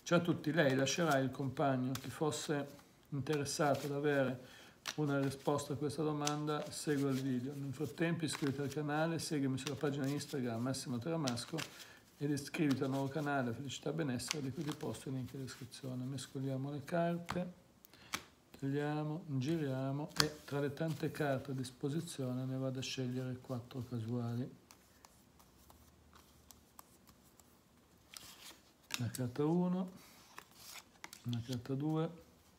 Ciao a tutti, lei lascerà il compagno. Chi fosse interessato ad avere una risposta a questa domanda, segua il video. Nel frattempo iscriviti al canale, seguimi sulla pagina Instagram Massimo Teramasco ed iscriviti al nuovo canale Felicità Benessere, di cui ti posto il link in descrizione. Mescoliamo le carte, tagliamo, giriamo e tra le tante carte a disposizione ne vado a scegliere 4 casuali. La carta 1, la carta 2,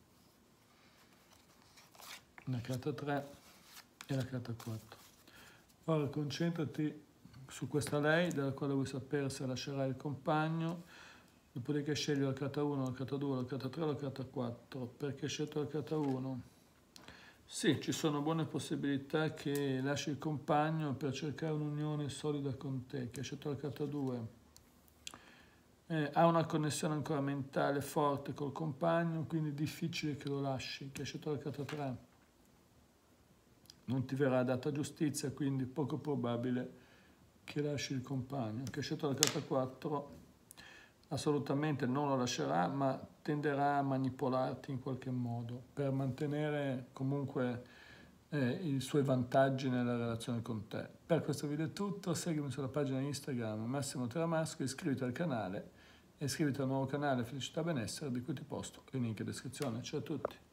la carta 3 e la carta 4. Ora concentrati su questa lei, dalla quale vuoi sapere se lascerà il compagno, dopodiché scegli la carta 1, la carta 2, la carta 3 o la carta 4. Perché hai scelto la carta 1? Sì, ci sono buone possibilità che lasci il compagno per cercare un'unione solida con te. Che hai scelto la carta 2? Ha una connessione ancora mentale forte col compagno, quindi è difficile che lo lasci. Che hai scelto la carta 3? Non ti verrà data giustizia, quindi poco probabile che lasci il compagno. Che hai scelto la carta 4? Assolutamente non lo lascerà, ma tenderà a manipolarti in qualche modo per mantenere comunque i suoi vantaggi nella relazione con te. Per questo video è tutto, seguimi sulla pagina Instagram Massimo Teramasco, iscriviti al canale e iscriviti al nuovo canale Felicità Benessere, di cui ti posto il link in descrizione. Ciao a tutti!